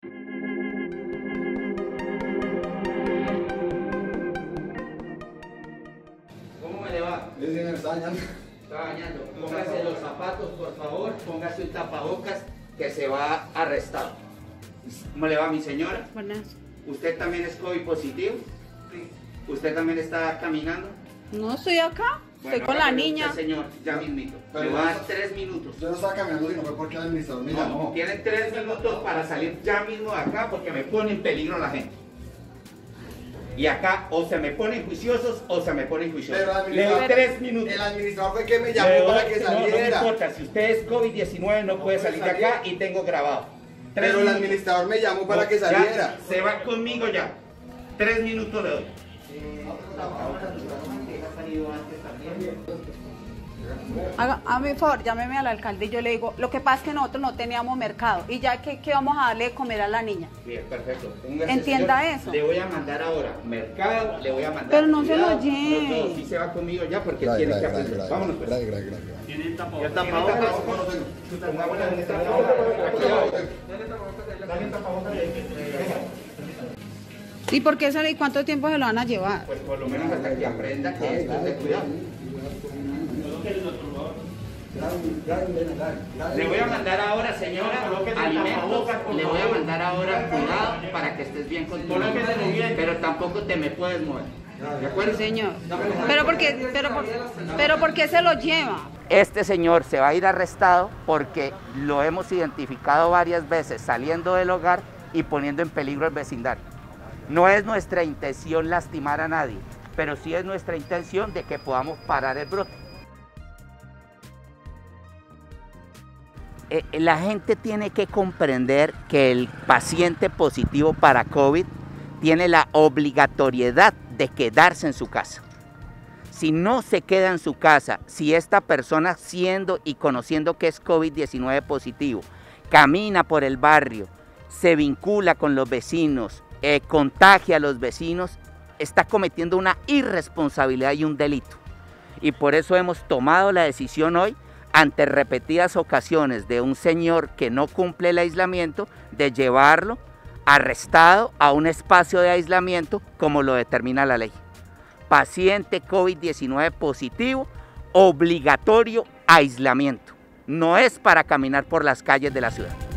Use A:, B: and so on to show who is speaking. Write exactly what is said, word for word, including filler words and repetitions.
A: ¿Cómo me le va?
B: Sí, sí, me está dañando.
A: Está dañando. Póngase los zapatos, por favor. Póngase un tapabocas que se va arrestado. ¿Cómo le va, mi señora?
C: Buenas.
A: ¿Usted también es COVID positivo? Sí. ¿Usted también está caminando?
C: No, estoy acá.
A: Bueno,
C: estoy con la
A: hágale
C: niña.
A: usted, señor, ya mismito.
B: Pero
A: Le voy a dar
B: eso-
A: tres minutos.
B: Yo no estaba caminando, sino fue porque el administrador me
A: No,
B: llamó.
A: tienen tres minutos para salir ya mismo de acá porque me pone en peligro la gente. Y acá o se me ponen juiciosos o se me ponen juiciosos.
B: Pero el
A: Le doy
B: administrador-
A: tres minutos.
B: El administrador fue que me
A: Le
B: llamó
A: doy-
B: para que
A: no, no me
B: saliera.
A: importa, si usted es COVID diecinueve no,
B: No
A: puede
B: puede
A: salir de
B: salir.
A: acá y tengo grabado. Tres
B: Pero el
A: minutos.
B: administrador me llamó para
A: No,
B: que
A: ya,
B: saliera.
A: se va conmigo ya. Tres minutos le doy.
C: Haga, a mi favor, llámeme al alcalde y yo le digo, lo que pasa es que nosotros no teníamos mercado y ya que, que vamos a darle de comer a la niña.
A: Bien, perfecto. Póngase,
C: Entienda
A: señor.
C: eso.
A: Le voy a mandar ahora mercado, le voy a mandar.
C: Pero no se lo
A: cuidado.
C: lleve.
A: No, no, sí se va conmigo ya porque
B: Gracias,
A: tiene que
B: gracias,
A: aprender.
B: gracias,
A: Vámonos pues.
B: gracias, gracias, gracias.
A: ¿Tiene tapabocas? Pongámosle un tapabocas. Dale tapabocas.
C: ¿Y por qué sale y cuánto tiempo se lo van a llevar?
A: Pues por lo menos hasta que aprenda que esto es de cuidado. Le voy a mandar ahora, señora, alimentos, le voy a mandar ahora cuidado para que estés bien con tu niño. Pero tampoco te me puedes mover. ¿De acuerdo?
C: Sí, señor. Pero por qué, pero por, pero por qué se lo lleva?
A: Este señor se va a ir arrestado porque lo hemos identificado varias veces saliendo del hogar y poniendo en peligro el vecindario. No es nuestra intención lastimar a nadie, pero sí es nuestra intención de que podamos parar el brote. Eh, la gente tiene que comprender que el paciente positivo para COVID tiene la obligatoriedad de quedarse en su casa. Si no se queda en su casa, si esta persona siendo y conociendo que es COVID diecinueve positivo, camina por el barrio, se vincula con los vecinos, eh, contagia a los vecinos, está cometiendo una irresponsabilidad y un delito. Y por eso hemos tomado la decisión hoy, ante repetidas ocasiones de un señor que no cumple el aislamiento, de llevarlo arrestado a un espacio de aislamiento como lo determina la ley. Paciente COVID diecinueve positivo, obligatorio aislamiento. No es para caminar por las calles de la ciudad.